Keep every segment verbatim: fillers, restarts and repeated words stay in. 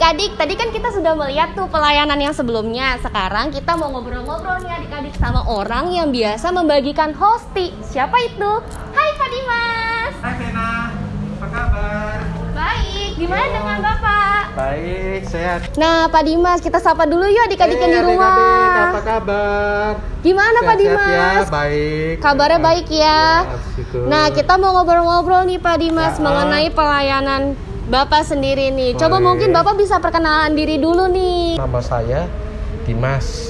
adik-adik, tadi kan kita sudah melihat tuh pelayanan yang sebelumnya. Sekarang kita mau ngobrol-ngobrol nih adik-adik sama orang yang biasa membagikan hosti. Siapa itu? Hai Pak Dimas. Hai Vena, apa kabar? Baik, gimana Halo. Dengan Bapak? Baik, sehat. Nah Pak Dimas, kita sapa dulu yuk adik-adik yang hey, di rumah. Adik-adik, apa kabar? Gimana sehat, Pak Dimas? Ya, baik. Kabarnya ya. baik ya. ya nah kita mau ngobrol-ngobrol nih Pak Dimas ya. Mengenai pelayanan Bapak sendiri nih. Coba Boleh. Mungkin Bapak bisa perkenalan diri dulu nih. Nama saya Dimas.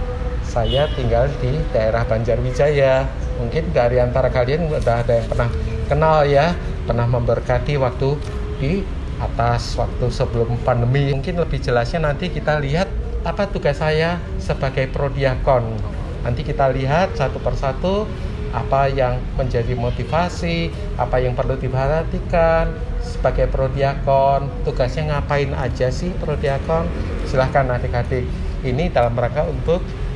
Saya tinggal di daerah Banjarwijaya. Mungkin dari antara kalian udah ada yang pernah kenal ya, pernah memberkati waktu di atas waktu sebelum pandemi. Mungkin lebih jelasnya nanti kita lihat apa tugas saya sebagai prodiakon. Nanti kita lihat satu persatu apa yang menjadi motivasi, apa yang perlu diperhatikan sebagai prodiakon, tugasnya ngapain aja sih prodiakon. Silahkan adik-adik, ini dalam rangka untuk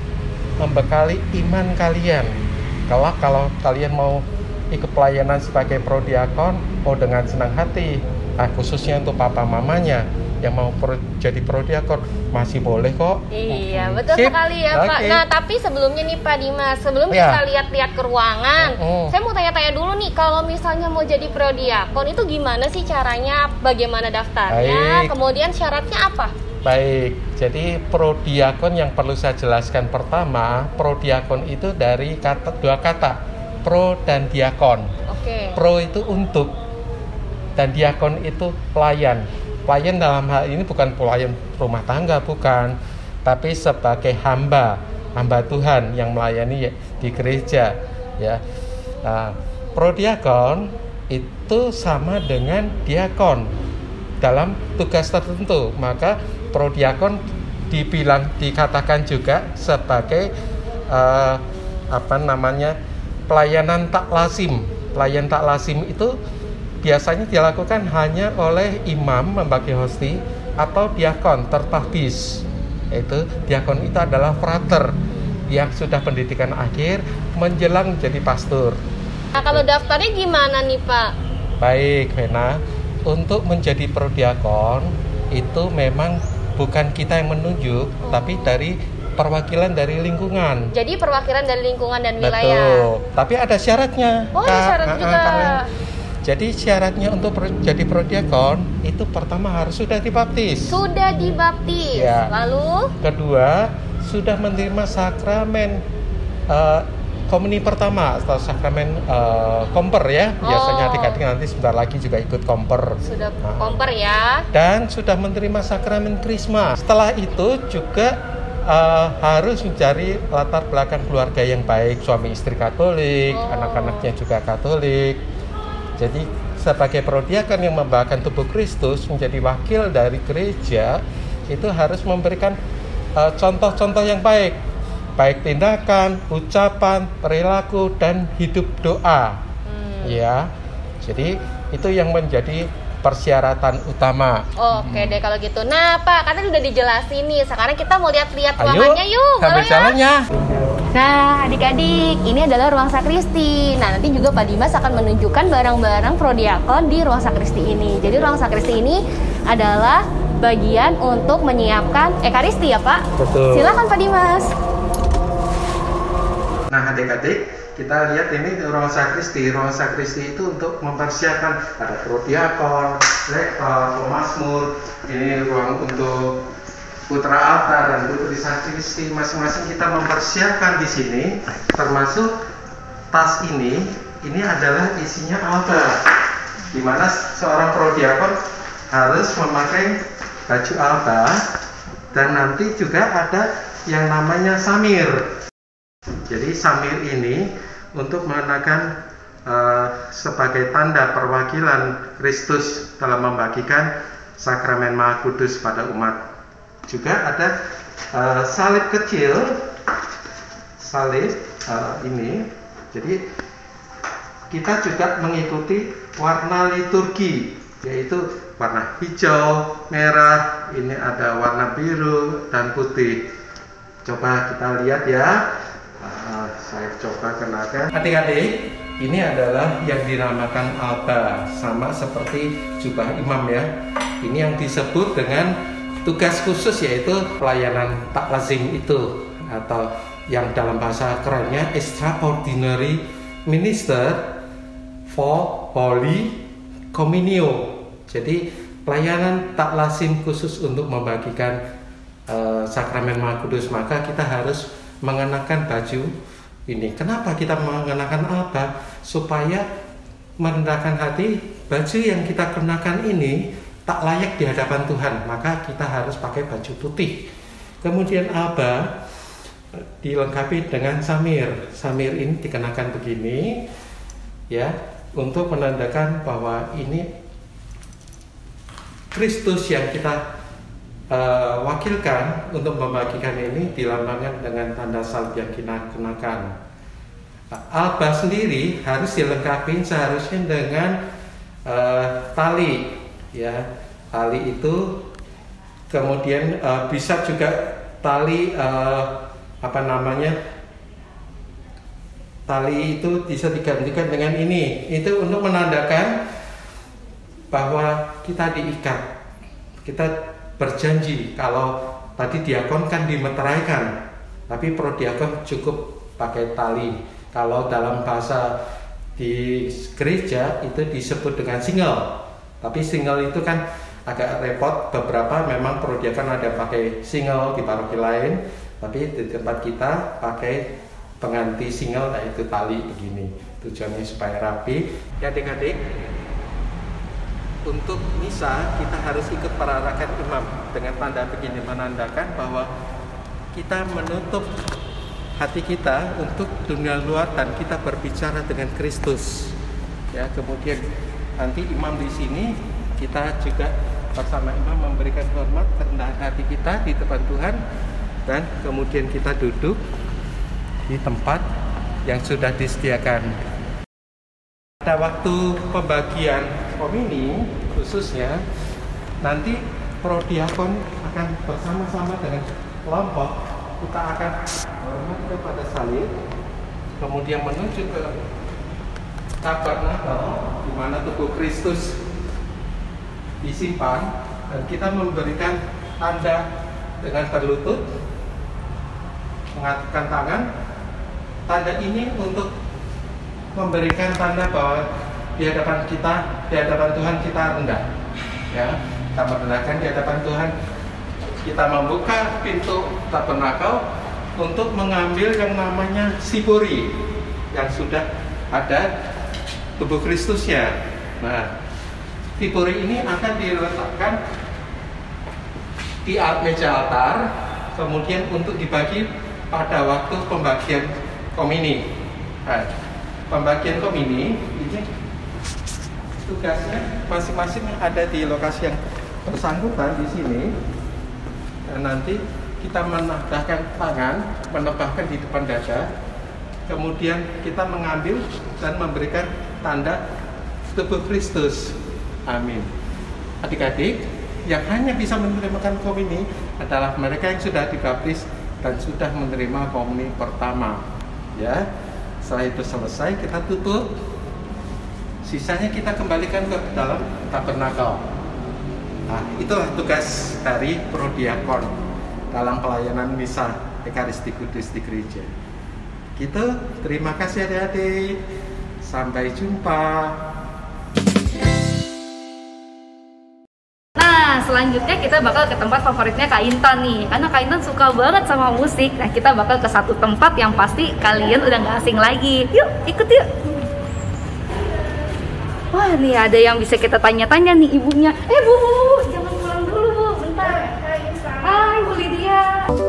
membekali iman kalian. Kalau kalau kalian mau ikut pelayanan sebagai prodiakon, oh dengan senang hati. Nah, khususnya untuk papa mamanya yang mau pro, jadi prodiakon masih boleh kok. Iya, betul Sip. Sekali ya okay. Pak. Nah, tapi sebelumnya nih Pak Dimas, sebelum ya. Kita lihat-lihat ke ruangan, oh. Saya mau tanya-tanya dulu nih, kalau misalnya mau jadi prodiakon itu gimana sih caranya? Bagaimana daftarnya? Baik. Kemudian syaratnya apa? Baik, jadi prodiakon yang perlu saya jelaskan pertama, prodiakon itu dari kata dua kata, pro dan diakon. Oke. Okay. Pro itu untuk dan diakon itu pelayan. Pelayan dalam hal ini bukan pelayan rumah tangga, bukan, tapi sebagai hamba, hamba Tuhan yang melayani di gereja, ya. Nah, prodiakon itu sama dengan diakon dalam tugas tertentu. Maka prodiakon dibilang dikatakan juga sebagai uh, apa namanya pelayanan tak lazim. Pelayan tak lazim itu biasanya dilakukan hanya oleh imam membagi hosti atau diakon tertahbis. Itu diakon itu adalah frater yang sudah pendidikan akhir menjelang jadi pastor. Nah, kalau daftarnya gimana nih Pak? Baik, Vena. Untuk menjadi prodiakon itu memang bukan kita yang menunjuk, hmm. tapi dari perwakilan dari lingkungan. Jadi perwakilan dari lingkungan dan wilayah. Betul. Tapi ada syaratnya. Oh, ada syarat Kak, juga. Kalian. Jadi syaratnya untuk pro, jadi prodiakon itu pertama harus sudah dibaptis. Sudah dibaptis. Ya. Lalu? Kedua, sudah menerima sakramen uh, komuni pertama atau sakramen uh, komper ya. Oh. Biasanya adik-adik nanti sebentar lagi juga ikut komper. Sudah nah. komper ya. Dan sudah menerima sakramen krisma. Setelah itu juga uh, harus mencari latar belakang keluarga yang baik, suami istri Katolik, oh. anak-anaknya juga Katolik. Jadi sebagai prodiakon yang membawakan tubuh Kristus menjadi wakil dari gereja itu harus memberikan uh, contoh-contoh yang baik, baik tindakan, ucapan, perilaku dan hidup doa. Hmm. Ya. Jadi itu yang menjadi persyaratan utama. Oke hmm. deh kalau gitu. Nah Pak, kan udah dijelasin nih. Sekarang kita mau lihat-lihat ruangannya yuk. Sambil jalannya. Nah adik-adik, ini adalah ruang sakristi. Nah nanti juga Pak Dimas akan menunjukkan barang-barang prodiakon di ruang sakristi ini. Jadi ruang sakristi ini adalah bagian untuk menyiapkan ekaristi ya Pak? Betul. Silakan Pak Dimas. Nah adik-adik, kita lihat ini ruang sakristi. Ruang sakristi itu untuk mempersiapkan ada prodiakon, lektor, pemazmur. Ini ruang untuk putra altar dan putri sakristi. Masing-masing kita mempersiapkan di sini, termasuk tas ini. Ini adalah isinya altar, di mana seorang prodiakon harus memakai baju altar dan nanti juga ada yang namanya samir. Jadi samir ini untuk mengenakan uh, sebagai tanda perwakilan Kristus dalam membagikan sakramen Maha Kudus pada umat. Juga ada uh, salib kecil, salib uh, ini. Jadi kita juga mengikuti warna liturgi, yaitu warna hijau, merah, ini ada warna biru dan putih. Coba kita lihat ya. Uh, saya coba kenakan. Adik-adik, ini adalah yang dinamakan alba, sama seperti jubah imam ya. Ini yang disebut dengan tugas khusus yaitu pelayanan tak lazim itu, atau yang dalam bahasa kerennya extraordinary minister for Holy Communion. Jadi pelayanan tak lazim khusus untuk membagikan uh, sakramen Maha Kudus, maka kita harus mengenakan baju ini. Kenapa kita mengenakan alba? Supaya merendahkan hati, baju yang kita kenakan ini tak layak di hadapan Tuhan, maka kita harus pakai baju putih. Kemudian alba dilengkapi dengan samir. Samir ini dikenakan begini, ya, untuk menandakan bahwa ini Kristus yang kita uh, wakilkan untuk membagikan ini dilambangkan dengan tanda salib yang kita kenakan. Alba sendiri harus dilengkapi seharusnya dengan uh, tali, ya, tali itu kemudian uh, bisa juga tali uh, apa namanya tali itu bisa digantikan dengan ini, itu untuk menandakan bahwa kita diikat, kita berjanji. Kalau tadi diakon kan dimeteraikan, tapi prodiakon cukup pakai tali. Kalau dalam bahasa di gereja itu disebut dengan single, tapi single itu kan agak repot. Beberapa memang prodiakon ada pakai single di paroki lain, tapi di tempat kita pakai pengganti single, yaitu tali begini. Tujuannya supaya rapi. Ya adik-adik, untuk misa kita harus ikut perarakan imam dengan tanda begini, menandakan bahwa kita menutup hati kita untuk dunia luar dan kita berbicara dengan Kristus. Ya, kemudian nanti imam di sini kita juga bersama imam memberikan hormat kerendahan hati kita di depan Tuhan, dan kemudian kita duduk di tempat yang sudah disediakan. Pada waktu pembagian komini khususnya, nanti prodiakon akan bersama-sama dengan kelompok, kita akan hormat kepada salib, kemudian menuju ke tabernakel di mana tubuh Kristus disimpan, dan kita memberikan tanda dengan berlutut, mengangkat tangan. Tanda ini untuk memberikan tanda bahwa di hadapan kita, di hadapan Tuhan kita rendah, ya, kita merendahkan di hadapan Tuhan. Kita membuka pintu tabernakel untuk mengambil yang namanya sibori yang sudah ada tubuh Kristusnya. Nah, sibori ini akan diletakkan di meja altar, kemudian untuk dibagi pada waktu pembagian komini. Nah, pembagian komini ini tugasnya masing-masing ada di lokasi yang bersangkutan di sini, dan nanti kita menadahkan tangan, menebahkan di depan dada, kemudian kita mengambil dan memberikan tanda tubuh Kristus. Amin. Adik-adik, yang hanya bisa menerima komuni adalah mereka yang sudah dibaptis dan sudah menerima komuni pertama. Ya, setelah itu selesai kita tutup. Sisanya kita kembalikan ke dalam tabernakel. Nah, itulah tugas dari prodiakon dalam pelayanan misa Ekaristi Kudus di gereja. Gitu, terima kasih adik-adik. Sampai jumpa. Nah, selanjutnya kita bakal ke tempat favoritnya Kak Intan nih. Karena Kak Intan suka banget sama musik. Nah, kita bakal ke satu tempat yang pasti kalian udah gak asing lagi. Yuk, ikut yuk. Wah, nih ada yang bisa kita tanya-tanya nih ibunya. Eh, Bu, Bu, jangan pulang dulu, Bu. Bentar. Hai, Bu Lydia.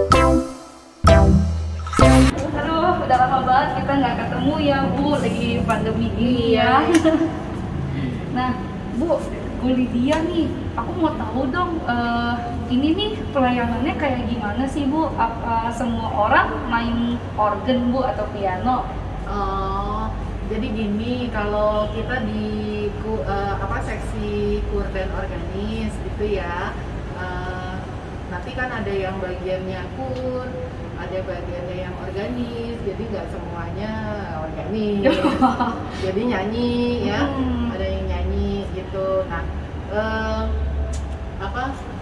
Aduh, udah lama banget kita nggak ketemu ya, Bu. Lagi pandemi ini ya. Nah, Bu, Bu Lydia nih, aku mau tahu dong, uh, ini nih pelayanannya kayak gimana sih, Bu? Apa semua orang main organ, Bu, atau piano? Uh, jadi gini, kalau kita di uh, apa seksi kur dan organis gitu ya, uh, nanti kan ada yang bagiannya kur, ada bagiannya yang organis, jadi nggak semuanya organis. Jadi nyanyi ya, hmm. ada yang nyanyi gitu. Nah, uh, apa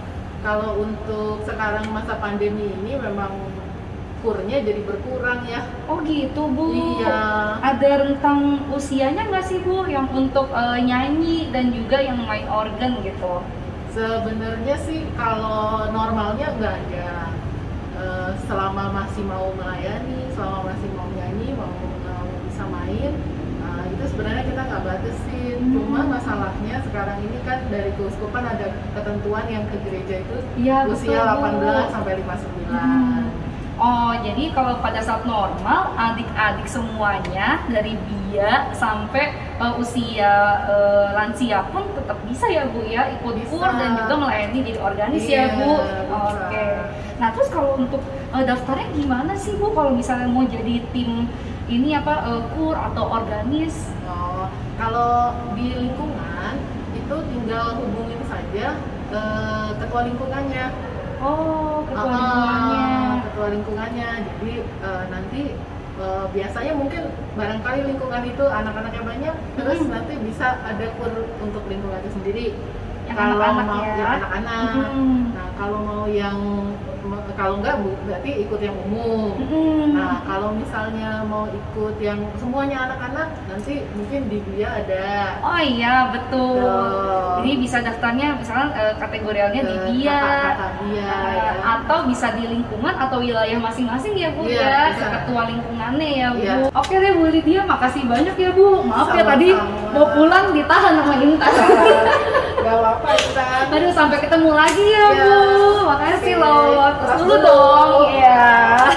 kalau untuk sekarang masa pandemi ini memang kurnya jadi berkurang ya. Oh gitu Bu. Iya. Ada rentang usianya nggak sih Bu yang untuk uh, nyanyi dan juga yang main organ gitu? Sebenarnya sih kalau normalnya nggak ada. Uh, selama masih mau melayani, selama masih mau nyanyi, mau, mau bisa main, uh, itu sebenarnya kita nggak batasin. Hmm. Cuma masalahnya sekarang ini kan dari keuskupan ada ketentuan yang ke gereja itu ya, usia betul, delapan belas sampai lima puluh sembilan. Hmm. Oh, jadi kalau pada saat normal, adik-adik semuanya dari biak sampai uh, usia uh, lansia pun tetap bisa ya Bu ya ikut kur dan juga melayani jadi organis iya, ya Bu. Oke. Okay. Nah terus kalau untuk uh, daftarnya gimana sih Bu kalau misalnya mau jadi tim ini apa uh, kur atau organis? Oh, kalau di lingkungan itu tinggal hubungin saja uh, ketua lingkungannya. Oh, ketua uh, lingkungannya. Ketua lingkungannya. Jadi uh, nanti uh, biasanya mungkin barangkali lingkungan itu anak-anaknya banyak, hmm. terus nanti bisa ada kur untuk lingkungan itu sendiri. Yang kalau anak-anak mau ya. yang anak-anak. Hmm. Nah, kalau mau yang kalau enggak Bu, berarti ikut yang umum. Hmm. Nah, kalau misalnya mau ikut yang semuanya anak-anak, nanti mungkin di dia ada. Oh iya, betul. Tuh. Jadi bisa daftarnya misalnya uh, kategorialnya di dia, kakak-kakak dia uh, ya. atau bisa di lingkungan atau wilayah masing-masing ya Bu ya, ya, ke ketua lingkungannya ya Bu. Ya. Oke deh Bu Lydia, makasih banyak ya Bu. Maaf sama-sama. Ya tadi mau pulang ditahan sama Intan. Gak apa-apa Intan. Aduh, sampai ketemu lagi ya, ya. Bu. Makasih okay. Loh. Terus dulu dong. Iya.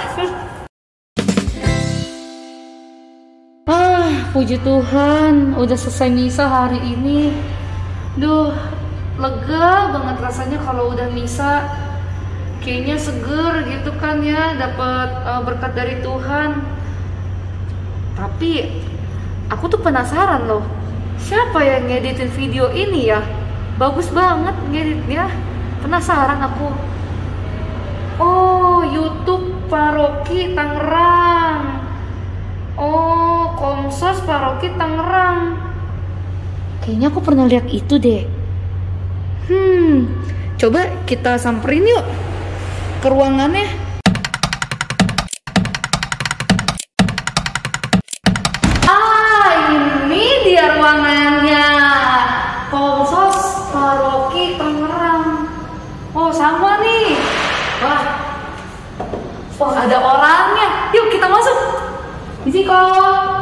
Ah, puji Tuhan, udah selesai misa hari ini. Duh, lega banget rasanya kalau udah misa. Kayaknya seger gitu kan ya, dapat uh, berkat dari Tuhan. Tapi aku tuh penasaran loh, siapa yang ngeditin video ini ya? Bagus banget ngeditnya. Penasaran aku. Oh, YouTube Paroki Tangerang. Oh, Komsos Paroki Tangerang. Kayaknya aku pernah lihat itu deh. Hmm, coba kita samperin yuk ke ruangannya. Ah, ini dia ruangannya. Komsos Paroki Tangerang. Oh, sama nih. Wah. Wah, ada orangnya. Yuk kita masuk. Isi kok.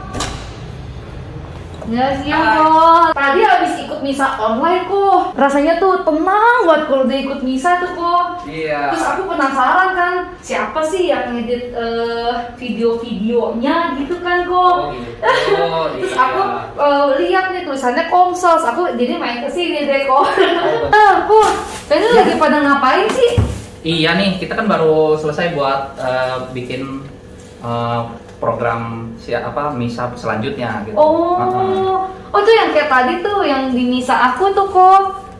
Ya siap kok. Tadi habis ikut misa online kok. Rasanya tuh tenang banget kalau udah ikut misa tuh kok. Iya. Terus aku penasaran kan, siapa sih yang ngedit uh, video-videonya gitu kan kok. Oh, gitu. Oh, terus iya. aku uh, lihat nih tulisannya Komsos. Aku jadi main kesini deh kok. Ah, kok. Kayaknya lagi pada ngapain sih? Iya nih, kita kan baru selesai buat uh, bikin uh, program siapa misa selanjutnya gitu. Oh, uh-huh. Oh tuh yang kayak tadi tuh yang di misa aku tuh kok.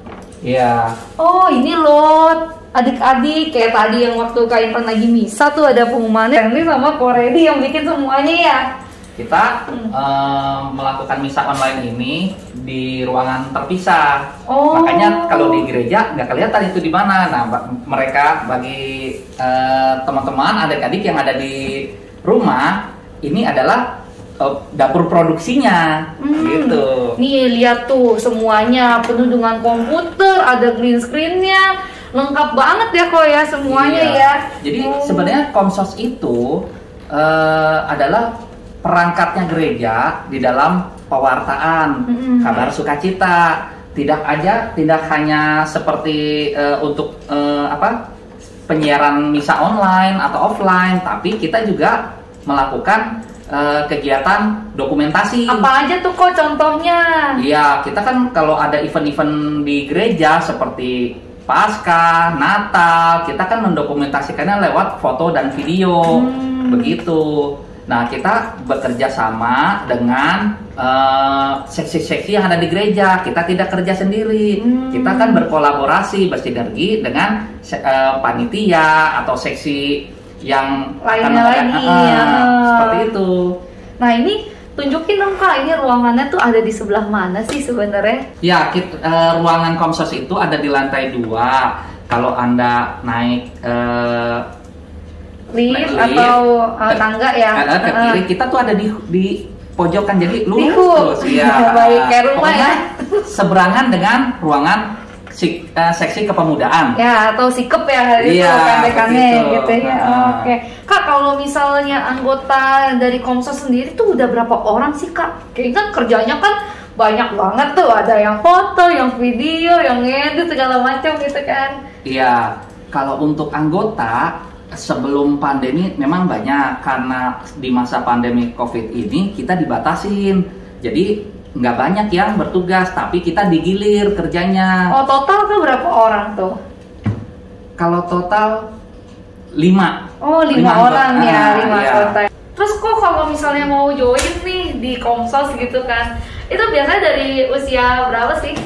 Iya. Oh ini loh adik-adik kayak tadi yang waktu Kak Intan lagi misa tuh ada pengumumannya. Ini sama Koredi yang bikin semuanya ya. Kita hmm. uh, melakukan misa online ini di ruangan terpisah. Oh. Makanya kalau di gereja nggak kelihatan itu di mana. Nah mereka bagi uh, teman-teman adik-adik yang ada di rumah ini adalah uh, dapur produksinya, hmm. gitu. Nih lihat tuh semuanya penuh dengan komputer, ada green screen-nya, lengkap banget ya kok ya semuanya iya. ya. Jadi oh. sebenarnya Komsos itu uh, adalah perangkatnya gereja di dalam pewartaan, hmm. kabar sukacita. Tidak aja, tidak hanya seperti uh, untuk uh, apa penyiaran misa online atau offline, tapi kita juga melakukan uh, kegiatan dokumentasi. Apa aja tuh kok contohnya? Iya, kita kan kalau ada event-event di gereja seperti Paskah, Natal, kita kan mendokumentasikannya lewat foto dan video, hmm. begitu. Nah, kita bekerja sama dengan uh, seksi-seksi yang ada di gereja. Kita tidak kerja sendiri. Hmm. Kita kan berkolaborasi, bersinergi dengan uh, panitia atau seksi yang lainnya lagi. Uh, ya. Seperti itu. Nah, ini tunjukin dong Kak, ini ruangannya tuh ada di sebelah mana sih sebenarnya? Ya, kita, uh, ruangan Komsos itu ada di lantai dua. kalau Anda naik uh, lift atau uh, tangga ya uh, ke kiri, uh, kita tuh ada di di pojokan, jadi lurus terus ya. Baik, kayak rumah ya. Seberangan dengan ruangan sik, uh, seksi kepemudaan. Ya, atau sikep ya, itu iya, pendekannya gitu ya. Nah. Oke. Okay. Kak, kalau misalnya anggota dari Komsos sendiri tuh udah berapa orang sih, Kak? Kayaknya kan kerjanya kan banyak banget tuh, ada yang foto, yang video, yang ngedit segala macam gitu kan. Iya, kalau untuk anggota sebelum pandemi memang banyak, karena di masa pandemi Covid ini kita dibatasin. Jadi nggak banyak yang bertugas, tapi kita digilir kerjanya. Oh, total tuh berapa orang tuh? Kalau total lima. Oh, lima, lima orang anggota. Ya, lima iya. anggota. Terus kok kalau misalnya mau join nih di Komsos gitu kan, itu biasanya dari usia berapa sih?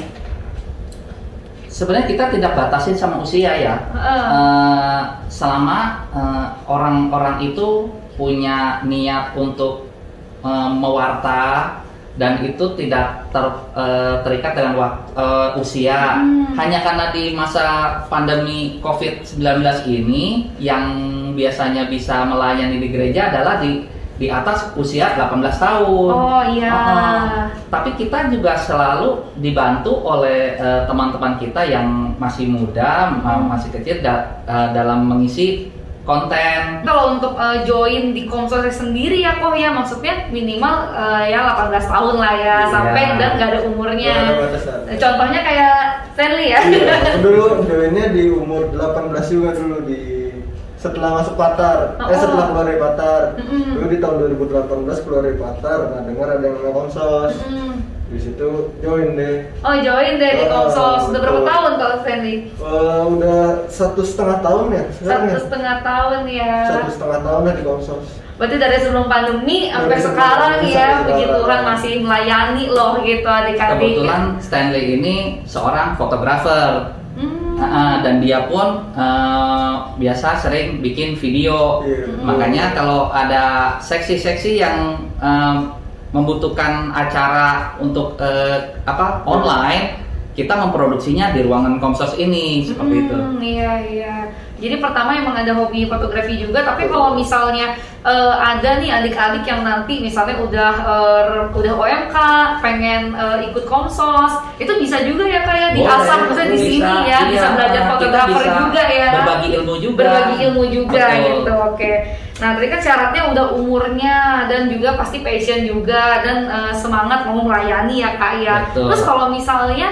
Sebenarnya kita tidak batasin sama usia ya. Uh. Uh, selama orang-orang uh, itu punya niat untuk uh, mewarta dan itu tidak ter, uh, terikat dengan uh, usia. Hmm. Hanya karena di masa pandemi covid sembilan belas ini yang biasanya bisa melayani di gereja adalah di di atas usia delapan belas tahun. Oh iya. Uh, tapi kita juga selalu dibantu oleh uh, teman-teman kita yang masih muda, hmm. masih kecil da uh, dalam mengisi konten. Kalau untuk uh, join di Komsos sendiri ya kok ya, maksudnya minimal uh, ya delapan belas tahun lah ya, yeah. sampai dan nggak ada umurnya. Yeah, contohnya kayak Stanley ya. Yeah. Dulu joinnya di umur delapan belas juga dulu, di setelah masuk Patar, oh, eh setelah keluar dari Patar. Mm-hmm. Dulu di tahun dua ribu delapan belas keluar dari Patar, nah dengar ada yang namanya Komsos. Mm-hmm. Di situ join deh. Oh, join deh di Komsos. Udah berapa tahun kalau Stanley? Uh, udah satu setengah tahun ya. Satu ya? setengah tahun ya. Satu setengah tahun lah di Komsos. Berarti dari sebelum pandemi sampai sekarang ya, puji Tuhan masih melayani loh gitu adik-adik. Kebetulan Stanley ini seorang fotografer. Hmm. Uh, dan dia pun uh, biasa sering bikin video. Yeah. Makanya kalau ada seksi-seksi yang uh, membutuhkan acara untuk uh, apa online, kita memproduksinya di ruangan Komsos ini seperti hmm, itu. Iya iya. Jadi pertama emang ada hobi fotografi juga, tapi kalau misalnya uh, ada nih adik-adik yang nanti misalnya udah uh, udah O M K, pengen uh, ikut Komsos, itu bisa juga ya kayak diasah misalnya di sini ya, iya, bisa belajar fotografer juga ya. Berbagi ilmu juga. Berbagi ilmu juga. Betul. Gitu. Oke. Nah, tadi kan syaratnya udah umurnya dan juga pasti passion juga dan uh, semangat mau melayani ya Kak ya. Betul. Terus kalau misalnya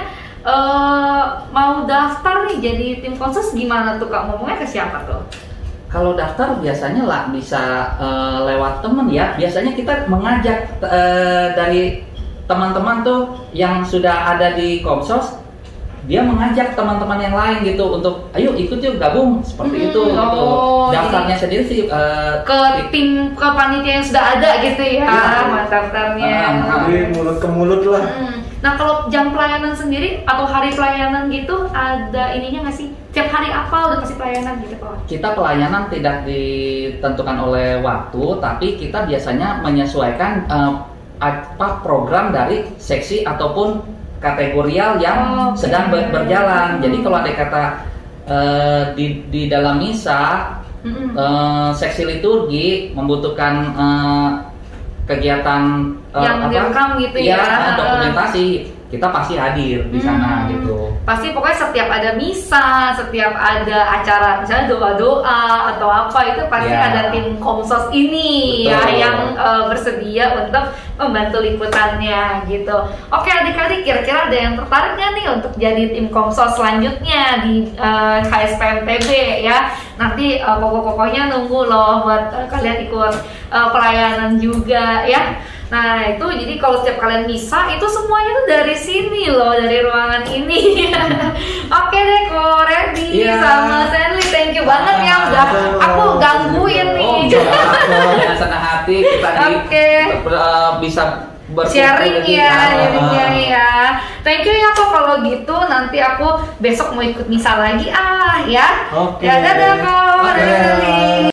Uh, mau daftar nih jadi tim Komsos gimana tuh Kak? Ngomongnya ke siapa tuh? Kalau daftar biasanya lah bisa uh, lewat temen ya. Biasanya kita mengajak uh, dari teman-teman tuh yang sudah ada di Komsos, dia mengajak teman-teman yang lain gitu untuk ayo ikut yuk gabung seperti hmm, itu. Oh, gitu. Daftarnya sendiri sih uh, ke tim ke panitia yang sudah ada gitu ya, ya. Daftarnya. Uh, Jadi mulut ke mulut lah. Hmm. Nah kalau jam pelayanan sendiri atau hari pelayanan gitu ada ininya nggak sih? Tiap hari apa udah pasti pelayanan gitu Pak? Kita pelayanan tidak ditentukan oleh waktu, tapi kita biasanya menyesuaikan uh, apa program dari seksi ataupun kategorial yang oh, okay. sedang ber berjalan. Jadi kalau ada kata uh, di di dalam misa, mm-hmm. uh, seksi liturgi membutuhkan uh, kegiatan uh, yang direkam gitu ya, ya dokumentasi, kita pasti hadir di sana hmm. gitu. Pasti pokoknya setiap ada misa, setiap ada acara misalnya doa-doa atau apa itu pasti yeah. ada tim Komsos ini. Betul. Ya yang uh, bersedia untuk membantu liputannya gitu. Oke adik-adik, kira-kira ada yang tertarik nggak nih untuk jadi tim Komsos selanjutnya di uh, K S P M T B ya? Nanti uh, pokok-pokoknya nunggu loh buat uh, kalian ikut uh, pelayanan juga ya. Nah itu jadi kalau setiap kalian misa itu semuanya tuh dari sini loh, dari ruangan ini. Oke deh kok ready yeah. sama Stanley, thank you banget ah, ya udah aku gangguin nih. Oh, jangan senang hati kita okay. di, uh, bisa sharing ya jadinya ah. ya. Thank you ya kok kalau gitu, nanti aku besok mau ikut misa lagi ah ya. Oke. Okay. Ya dadah kok. Okay.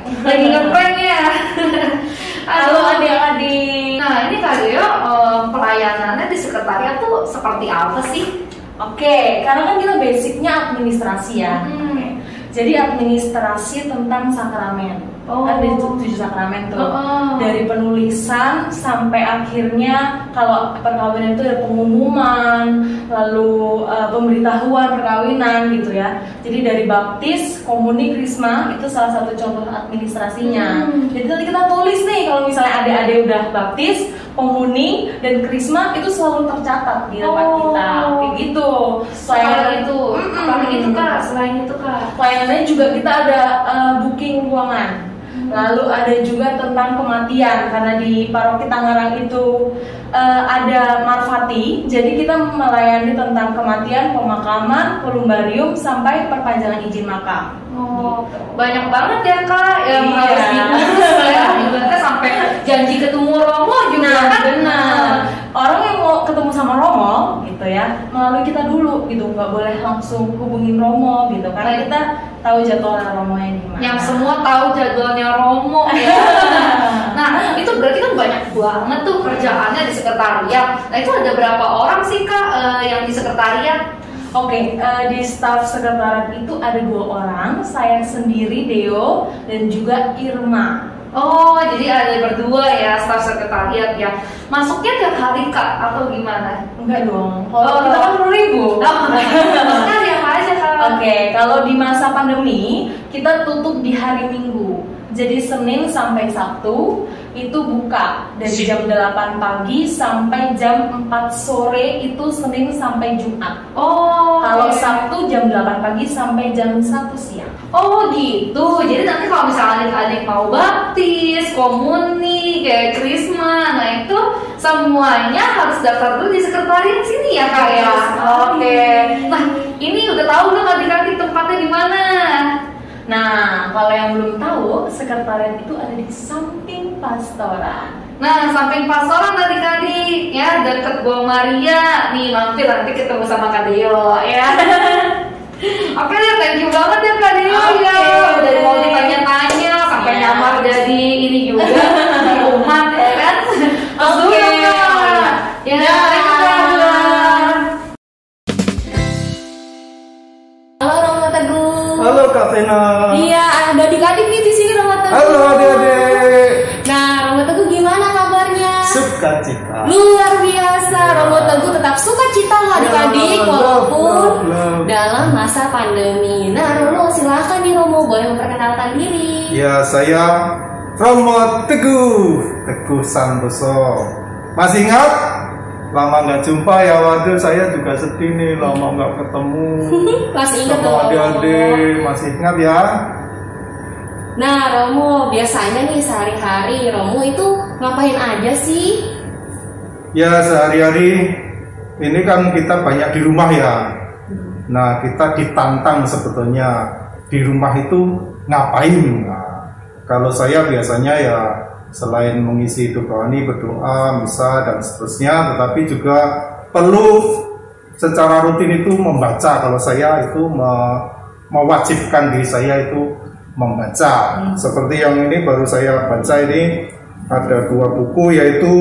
lagi ngeprank ya. Halo adik-adik. Nah ini Kak Deo, uh, pelayanannya di sekretariat tuh seperti apa sih? Oke, karena kan kita basicnya administrasi ya. Hmm. Jadi administrasi tentang sakramen. Oh. Kan ada tujuh sakramen tuh. Oh, oh. Dari penulisan sampai akhirnya kalau perkawinan itu ada pengumuman, lalu uh, pemberitahuan perkawinan gitu ya. Jadi dari baptis, komuni, krisma itu salah satu contoh administrasinya. Hmm. Jadi nanti kita tulis nih kalau misalnya adik-adik udah baptis, komuni, dan krisma itu selalu tercatat di tempat Oh. kita. Kayak gitu. Selain itu, Mm-mm. apalagi itu Kak, selain itu Kak. Pelayanannya juga kita ada uh, booking ruangan. Lalu ada juga tentang kematian karena di paroki Tangerang itu uh, ada marfati, jadi kita melayani tentang kematian, pemakaman, kolumbarium sampai perpanjangan izin makam. Oh, banyak banget ya Kak yang Iya. harus diurus ya. Ibaratnya sampai janji ketemu Romo juga Nah, kan. benar. Orang yang mau ketemu sama Romo gitu ya, melalui kita dulu gitu, nggak boleh langsung hubungin Romo gitu, karena Baik. kita tahu jadwalnya Romo yang di mana. Yang semua tahu jadwalnya Romo ya. Nah, itu berarti kan banyak banget tuh kerjaannya di sekretariat. Nah, itu ada berapa orang sih Kak eh, yang di sekretariat? Oke, eh, di staf sekretariat itu ada dua orang, saya sendiri Deo dan juga Irma. Oh, jadi ada berdua ya staf sekretariat ya. Masuknya tiap hari Kak atau gimana? Enggak dong, kalau Oh. kita kan sepuluh ribu. Oh, maksudnya tiap aja Kak. Oke, kalau di masa pandemi kita tutup di hari Minggu. Jadi Senin sampai Sabtu itu buka dari jam delapan pagi sampai jam empat sore, itu Senin sampai Jumat. Oh, Kalau oke. Sabtu jam delapan pagi sampai jam satu siang. Oh gitu, jadi nanti kalau misalnya adik-adik mau baptis, komuni, kayak krisma, nah itu semuanya harus daftar dulu di sekretariat sini ya Kak ya? Oke, nah ini udah tahu belum adik-adik tempatnya di mana? Nah, kalau yang belum tahu, sekretariat itu ada di samping pastoran. Nah, samping pastoran adik-adik ya, deket Gua Maria, nih mampir nanti ketemu sama Kak Deo ya. Oke deh, thank you banget ya Kak Deo ya, udah mau ditanya-tanya sampai Ya. nyamar jadi ini juga di umat ya kan. Oke. Ya, thank you Kak. Halo Romo Teguh. Halo Kak Vena. Iya, ada adik-adik nih di sini Romo Teguh. Halo adik-adik. Nah, Romo Teguh gimana kabarnya? Sukacita. Luar biasa, Romo Teguh tetap sukacita loh adik-adik Ya, walaupun love, love. dalam masa pandemi. Nah, Romo silakan nih Romo, boleh memperkenalkan diri. Ya, saya Romo Teguh, Teguh Santoso. Masih ingat? Lama nggak jumpa ya, waduh saya juga sedih nih, lama nggak ketemu Masih ingat sama dong. adik-adik. Masih ingat ya? Nah, Romo biasanya nih sehari-hari Romo itu ngapain aja sih? Ya, sehari-hari ini kan kita banyak di rumah ya. Nah, kita ditantang sebetulnya di rumah itu ngapain. Nah, kalau saya biasanya ya selain mengisi hidup rohani, berdoa, misa dan seterusnya, tetapi juga perlu secara rutin itu membaca. Kalau saya itu me- mewajibkan diri saya itu membaca. Seperti yang ini baru saya baca ini, ada dua buku, yaitu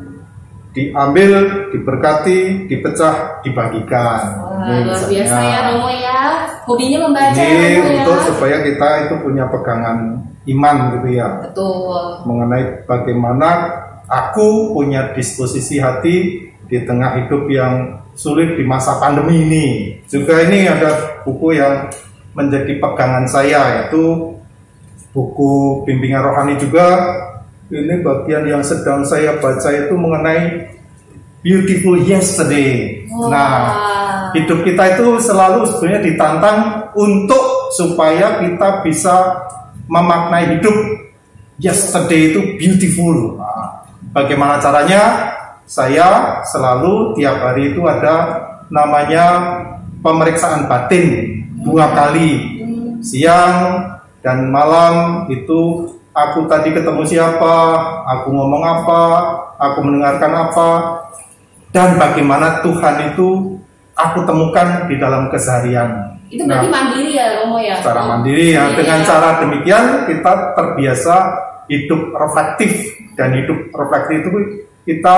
diambil, diberkati, dipecah, dibagikan. Wah, Ini luar misalnya. biasa ya Romo ya. Hobinya membaca ya Ini Romo ya. untuk supaya kita itu punya pegangan iman gitu ya, Betul. mengenai bagaimana aku punya disposisi hati di tengah hidup yang sulit di masa pandemi ini. Juga ini ada buku yang menjadi pegangan saya, yaitu buku bimbingan rohani juga. Ini bagian yang sedang saya baca itu mengenai Beautiful Yesterday. Wah. Nah, hidup kita itu selalu sebenarnya ditantang untuk supaya kita bisa memaknai hidup yesterday itu beautiful. Nah, bagaimana caranya? Saya selalu tiap hari itu ada namanya pemeriksaan batin dua kali, siang dan malam. Itu aku tadi ketemu siapa, aku ngomong apa, aku mendengarkan apa, dan bagaimana Tuhan itu aku temukan di dalam keseharian. Itu berarti nah, mandiri ya Romo ya? Secara mandiri ya. Dengan ya. Cara demikian kita terbiasa hidup reflektif, dan hidup reflektif itu kita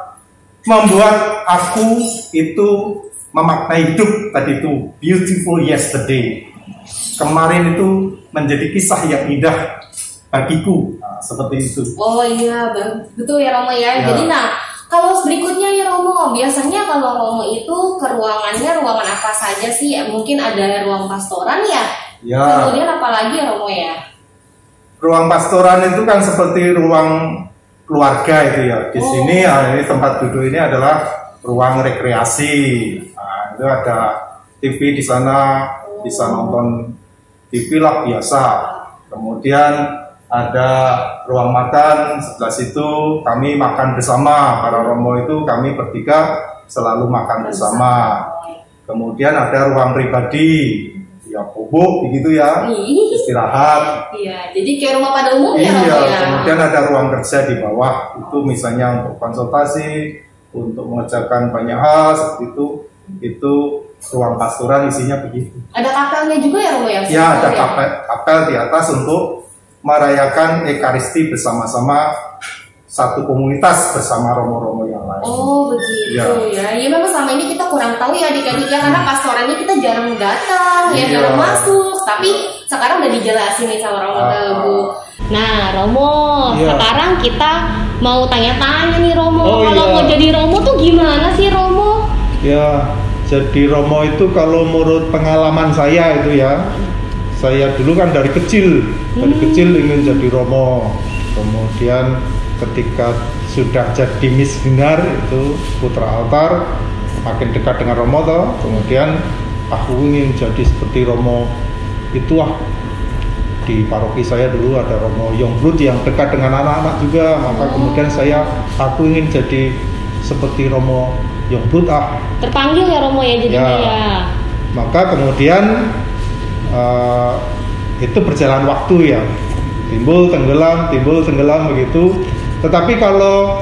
membuat aku itu memaknai hidup tadi itu beautiful yesterday. Kemarin itu menjadi kisah yang indah bagiku, nah, seperti itu. Oh iya, betul ya Romo ya. ya. Jadi nah, kalau berikutnya ya Romo, biasanya kalau Romo itu ke ruangannya ruangan apa saja sih? Mungkin ada ruang pastoran ya? Ya. Kemudian apa lagi ya Romo ya? Ruang pastoran itu kan seperti ruang keluarga itu ya. Di oh. sini, nah, ini tempat duduk ini adalah ruang rekreasi. Nah, itu ada T V di sana, oh. bisa nonton T V lah biasa. Kemudian ada ruang makan, sebelah situ kami makan bersama. Para Romo itu kami bertiga selalu makan bersama. Kemudian ada ruang pribadi, ya bubuk begitu ya, istirahat. Iya, jadi kayak rumah pada umumnya. Iya, ya. Kemudian ada ruang kerja di bawah, itu misalnya untuk konsultasi, untuk mengerjakan banyak hal seperti itu. Itu ruang pastoran isinya begitu. Ada kapelnya juga ya Romo ya? Ya, ada kapel, kapel di atas untuk merayakan Ekaristi bersama-sama satu komunitas bersama Romo-Romo yang lain. Oh begitu ya. Ya, ya memang selama ini kita kurang tahu ya adik-adik ya, karena pastorannya kita jarang datang, ya, ya jarang masuk. Tapi sekarang udah dijelasin nih sama Romo Teguh. Nah Romo, ya. Sekarang kita mau tanya-tanya nih Romo, oh, kalau ya. Mau jadi Romo tuh gimana sih Romo? Ya, jadi Romo itu kalau menurut pengalaman saya itu ya, saya dulu kan dari kecil, dari hmm. kecil ingin jadi Romo. Kemudian ketika sudah jadi missioner itu putra altar, makin dekat dengan Romo toh. Kemudian aku ingin jadi seperti Romo itu ah. Di paroki saya dulu ada Romo Youngblood yang dekat dengan anak-anak juga. Maka oh. kemudian saya, aku ingin jadi seperti Romo Youngblood ah. Terpanggil ya Romo ya jadinya ya. ya. Maka kemudian Uh, itu berjalan waktu ya, timbul tenggelam, timbul tenggelam begitu. Tetapi kalau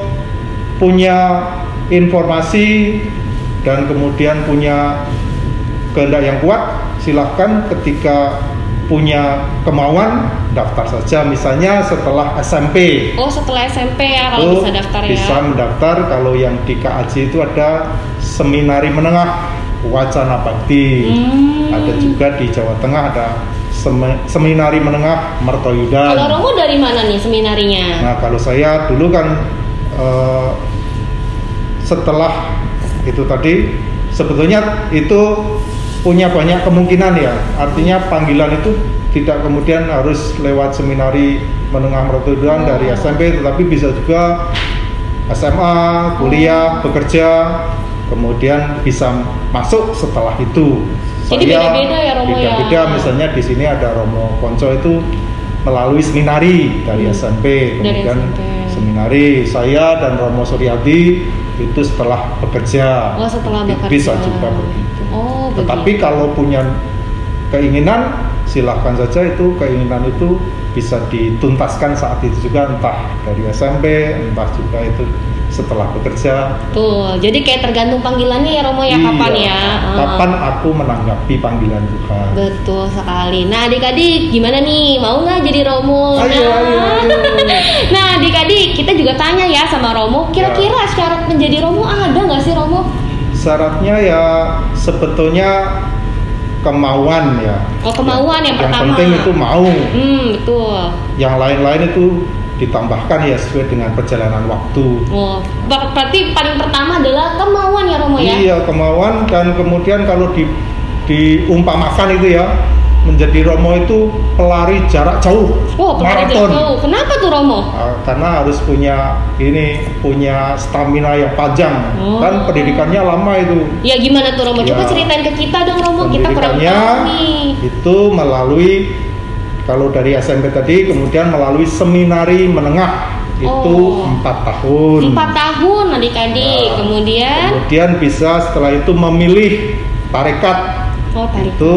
punya informasi dan kemudian punya kehendak yang kuat, silahkan ketika punya kemauan daftar saja. Misalnya setelah S M P. Oh setelah S M P ya kalau bisa daftar ya. Bisa mendaftar. Kalau yang di K A J itu ada seminari menengah Wacana Bakti. Hmm. Ada juga di Jawa Tengah ada sem- seminari menengah Mertoyudan. Kalau Romo dari mana nih seminarinya? Nah kalau saya dulu kan uh, setelah itu tadi sebetulnya itu punya banyak kemungkinan ya. Artinya panggilan itu tidak kemudian harus lewat seminari menengah Mertoyudan oh. dari S M P, tetapi bisa juga S M A, kuliah, oh. bekerja. Kemudian bisa masuk setelah itu. Jadi beda-beda ya Romo beda-beda, ya. Beda misalnya di sini ada Romo Konco itu melalui seminari dari hmm. S M P, kemudian S M P. Seminari. Saya dan Romo Suryadi itu setelah bekerja. Oh setelah bekerja. Bisa juga begitu. Oh begitu. Tetapi kalau punya keinginan silahkan saja, itu keinginan itu bisa dituntaskan saat itu juga, entah dari S M P, entah juga itu setelah bekerja. Tuh, jadi kayak tergantung panggilannya ya Romo ya, iya, kapan ya? Kapan uh. aku menanggapi panggilan Tuhan. Betul sekali. Nah adik-adik gimana nih, mau nggak jadi Romo? Ayo, nah. ayo, ayo. Nah adik-adik kita juga tanya ya sama Romo, kira-kira ya. Syarat menjadi Romo ada nggak sih Romo? Syaratnya ya sebetulnya kemauan ya. Oh kemauan yang, yang pertama. Yang penting itu mau. Hmm betul. Yang lain-lain itu ditambahkan ya sesuai dengan perjalanan waktu. Oh, berarti paling pertama adalah kemauan ya Romo ya? Iya kemauan, dan kemudian kalau di diumpamakan itu ya, menjadi Romo itu pelari jarak jauh. Oh pelari jarak jauh. Kenapa tuh Romo? Nah, karena harus punya ini punya stamina yang panjang. Oh. Kan pendidikannya lama itu. Ya gimana tuh Romo? Coba ya, ceritain ke kita dong Romo. Kita kurang tahu nih. Itu melalui, kalau dari S M P tadi, kemudian melalui seminari menengah itu empat oh. tahun. Empat tahun adik-adik. Nah, kemudian kemudian bisa setelah itu memilih tarekat. Oh, tarekat. Itu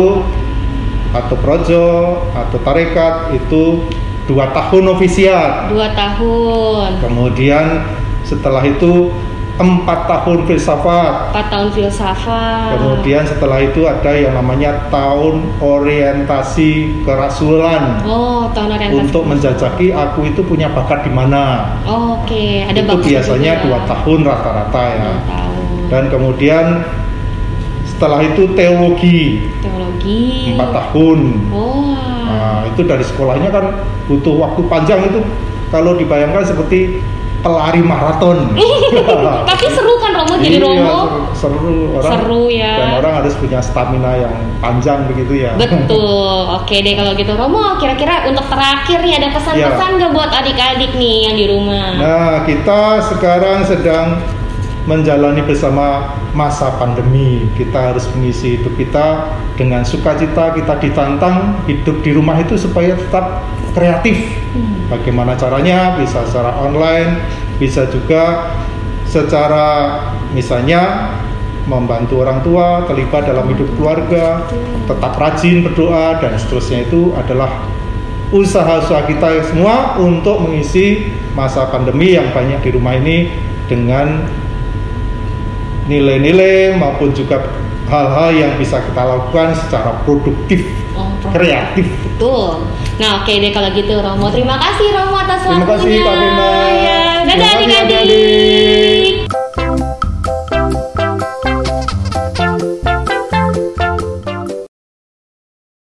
atau projo atau tarekat itu dua tahun novisiat. Dua tahun. Kemudian setelah itu empat tahun filsafat. Empat tahun filsafat. Kemudian setelah itu ada yang namanya tahun orientasi kerasulan. Oh, tahun orientasi. Untuk menjajaki aku itu punya bakat di mana. Oh, Oke, okay. Ada itu biasanya juga. dua tahun rata-rata ya. Tahun. Dan kemudian setelah itu teologi. Teologi. Empat tahun. Oh. Nah, itu dari sekolahnya kan butuh waktu panjang itu. Kalau dibayangkan seperti pelari maraton. Tapi seru kan Romo jadi iya, Romo? Seru, seru orang. Seru ya. Dan orang harus punya stamina yang panjang begitu ya. Betul. Oke deh kalau gitu Romo, kira-kira untuk terakhir nih ada pesan-pesan nggak ya. buat adik-adik nih yang di rumah? Nah, kita sekarang sedang menjalani bersama masa pandemi. Kita harus mengisi hidup kita dengan sukacita. Kita ditantang hidup di rumah itu supaya tetap kreatif. Hmm. Bagaimana caranya? Bisa secara online, bisa juga secara misalnya membantu orang tua, terlibat dalam hidup keluarga, tetap rajin berdoa dan seterusnya. Itu adalah usaha-usaha kita semua untuk mengisi masa pandemi yang banyak di rumah ini dengan nilai-nilai maupun juga hal-hal yang bisa kita lakukan secara produktif, oh, kreatif. Betul. Nah, oke deh kalau gitu Romo. Terima kasih Romo atas waktunya. Terima kasih Kak Dina. Ya. Dadah adik-adik.